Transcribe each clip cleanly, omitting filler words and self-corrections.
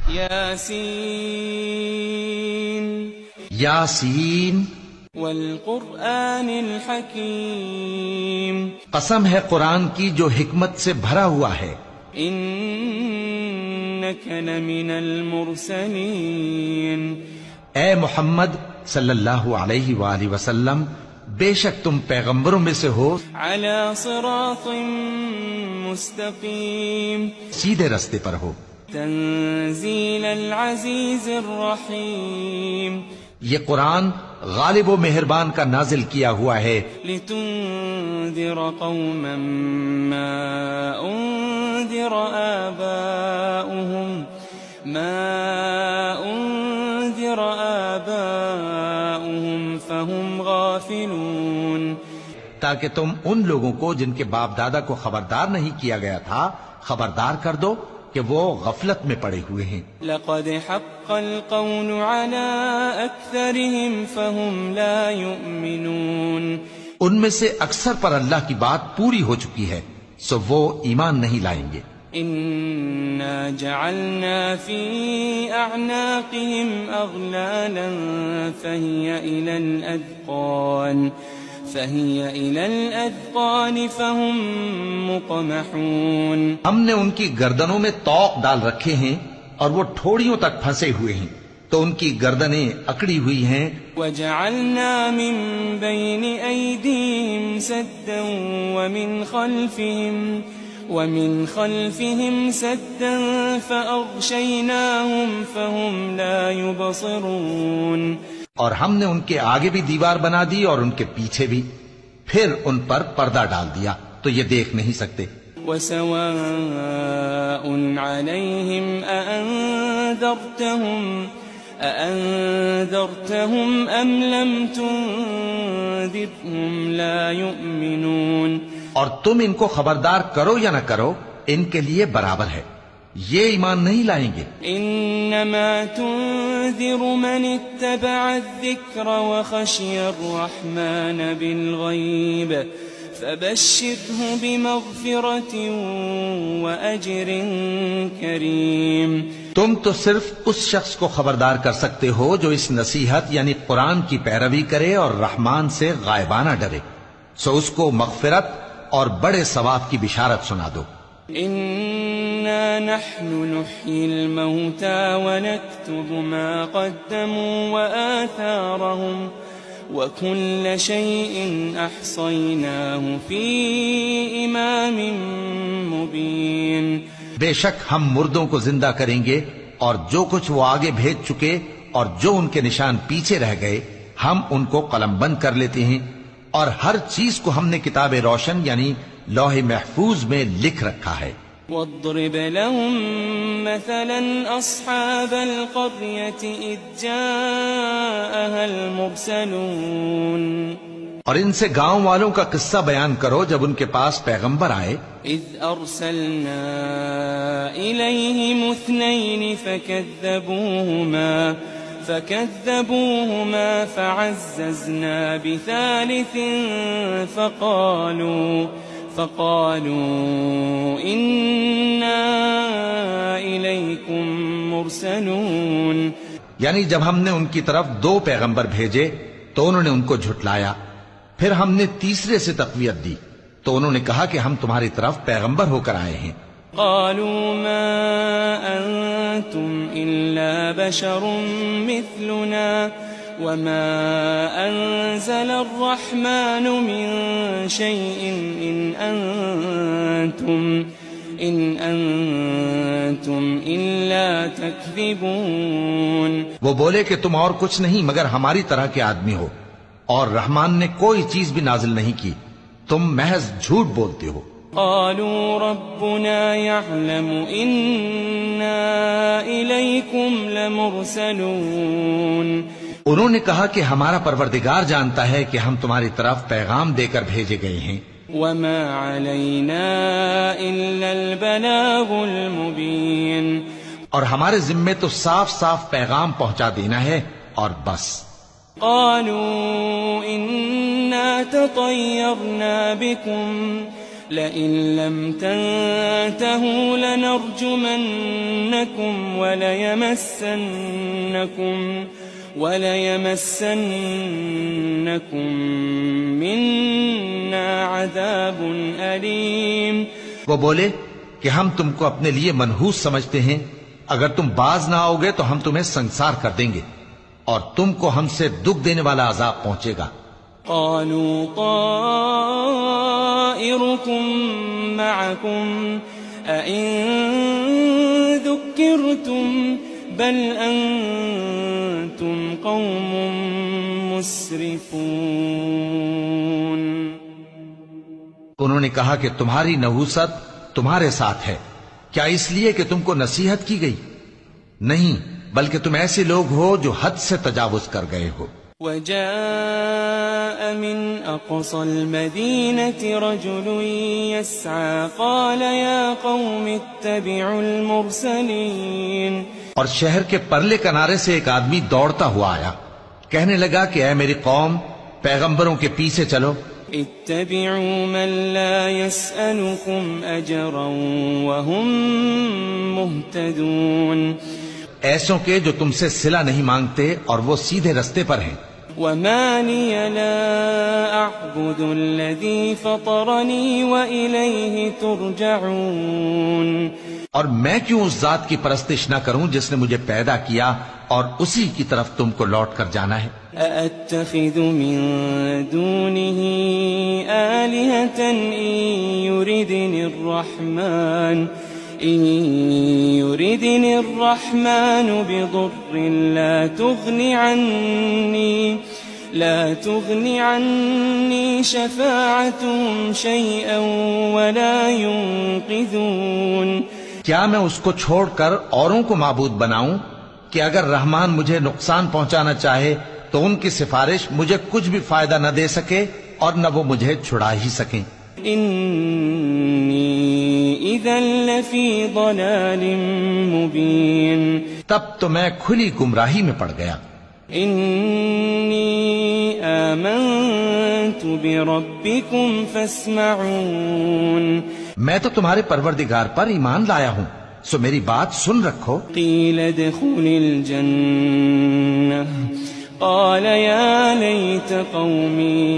یاسین یاسین والقرآن الحکیم، قسم ہے قرآن کی جو حکمت سے بھرا ہوا ہے. انک لمن المرسلین، اے محمد صلی اللہ علیہ وآلہ وسلم بے شک تم پیغمبروں میں سے ہو علی صراط مستقیم، سیدھے رستے پر ہو. تنزیل العزیز الرحیم، یہ قرآن غالب و مہربان کا نازل کیا ہوا ہے لتنذر قوما ما انذر آباؤهم فهم غافلون، تاکہ تم ان لوگوں کو جن کے باپ دادا کو خبردار نہیں کیا گیا تھا خبردار کر دو کہ وہ غفلت میں پڑے ہوئے ہیں. لقد حق القول على اکثرهم فهم لا يؤمنون، ان میں سے اکثر پر اللہ کی بات پوری ہو چکی ہے سو وہ ایمان نہیں لائیں گے. انا جعلنا في اعناقهم اغلالا فهي الى الاذقان فهم مقمحون، ہم نے ان کی گردنوں میں طوق ڈال رکھے ہیں اور وہ ٹھوڑیوں تک پھنسے ہوئے ہیں تو ان کی گردنیں اکڑی ہوئی ہیں. وجعلنا من بين ايديهم سدا ومن خلفهم سدا فأغشيناهم فهم لا يبصرون، اور ہم نے ان کے آگے بھی دیوار بنا دی اور ان کے پیچھے بھی، پھر ان پر پردہ ڈال دیا تو یہ دیکھ نہیں سکتے. وسواء عليهم أأنذرتهم أم لم تنذرهم لا يؤمنون، اور تم ان کو خبردار کرو یا نہ کرو ان کے لیے برابر ہے، یہ ایمان نہیں لائیں گے. انما تنذر من اتبع الذکر وخشی الرحمن بالغیب فبشره بمغفرة وأجر کریم، تم تو صرف اس شخص کو خبردار کر سکتے ہو جو اس نصیحت یعنی قرآن کی پیروی کرے اور رحمان سے غائبانہ ڈرے، سو اس کو مغفرت اور بڑے ثواب کی بشارت سنا دو. انا نحن نحيي الموتى ونكتب ما قدموا وآثارهم وكل شيء احصيناه في امام مبين، بے شک ہم مردوں کو زندہ کریں گے اور جو کچھ وہ آگے بھیج چکے اور جو ان کے نشان پیچھے رہ گئے ہم ان کو قلم بند کر لیتے ہیں، اور ہر چیز کو ہم نے کتاب روشن یعنی لوح محفوظ میں لکھ رکھا ہے. واضرب لهم مثلا اصحاب القرية اذ جاءها المرسلون، اور ان سے گاؤں والوں کا قصہ بیان کرو جب ان کے پاس پیغمبر آئے. اذ ارسلنا اليهم اثنين فكذبوهما فعززنا بثالث فقالوا إنا إليكم مرسلون، یعنی جب ہم نے ان کی طرف 2 پیغمبر بھیجے تو انہوں نے ان کو جھٹلایا، پھر ہم نے تیسرے سے تقویت دی تو انہوں نے کہا کہ ہم تمہاری طرف پیغمبر ہو کر آئے ہیں. قالوا ما أنتم إلا بشر مثلنا وما أنزل الرحمن من شيء إن أنتم إلا تكذبون، وہ بولے کہ تم اور کچھ نہیں مگر ہماری طرح کے آدمی ہو اور رحمان نے کوئی چیز بھی نازل نہیں کی، تم محض جھوٹ بولتے ہو. قالوا ربنا يعلم إنا إليكم لمرسلون، انہوں نے کہا کہ ہمارا پروردگار جانتا ہے کہ ہم تمہاری طرف پیغام دے کر بھیجے گئے ہیں. وما علينا إلا البلاغ المبين، اور ہمارے ذمے تو صاف صاف پیغام پہنچا دینا ہے اور بس. قالوا إنا تطيرنا بكم لئن لم تنتهوا لنرجمنكم وليمسنكم منا عذاب أليم. وہ بولے کہ ہم تم کو اپنے لیے منحوس سمجھتے ہیں، اگر تم باز نہ آؤ گے تو ہم تمہیں سنسار کر دیں گے اور تم کو ہم سے دکھ دینے والا عذاب پہنچے گا. قالوا طائركم معكم أئن ذكرتم بل أنتم قوم مسرفون. انہوں نے کہا کہ تمہاری نحوست تمہارے ساتھ ہے، کیا اس لیے کہ تم کو نصیحت کی گئی؟ نہیں، بلکہ تم ایسے لوگ ہو جو حد سے تجاوز کر گئے ہو. وجاء من أقصى المدينة رجل يسعى قال يا قوم اتبعوا المرسلين. اور شہر کے پرلے کنارے سے ایک آدمی دوڑتا ہوا آیا، کہنے لگا کہ اے میری قوم، پیغمبروں کے پیچھے چلو. اتبعوا من لا يسألكم أجرا وهم مهتدون. ایسوں کے جو تم سے صلہ نہیں مانگتے اور وہ سیدھے رستے پر ہیں. وما لي لا أعبد الذي فطرني وإليه ترجعون. اور میں کیوں اس ذات کی پرستش نہ کروں جس نے مجھے پیدا کیا اور اسی کی طرف تم کو لوٹ کر جانا ہے. أأتخذ من دونه آلهة إن يردني الرحمن بضر لا تغني عني شفاعتهم شيئا ولا ينقذون. کیا میں اس کو چھوڑ کر اوروں کو معبود بناؤں کہ اگر رحمان مجھے نقصان پہنچانا چاہے تو ان کی سفارش مجھے کچھ بھی فائدہ نہ دے سکے اور نہ وہ مجھے چھڑا ہی سکیں. إني إذا لفي ضلال مبين. تب تو میں کھلی گمراہی میں پڑ گیا. إني آمنت بربكم فاسمعون. میں تو تمہارے پروردگار پر ایمان لایا ہوں، سو میری بات سن رکھو. قيل ادخل الجنة قال يا ليت قومي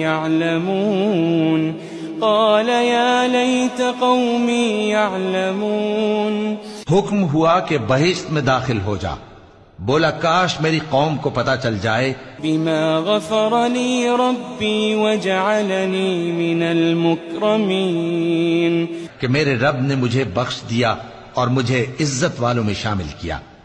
يعلمون. حکم ہوا کہ بہشت میں داخل ہو جا. بولا کاش میری قوم کو پتا چل جائے. بما غفر لي ربي وجعلني من المكرمين. کہ میرے رب نے مجھے بخش دیا اور مجھے عزت والوں میں شامل کیا.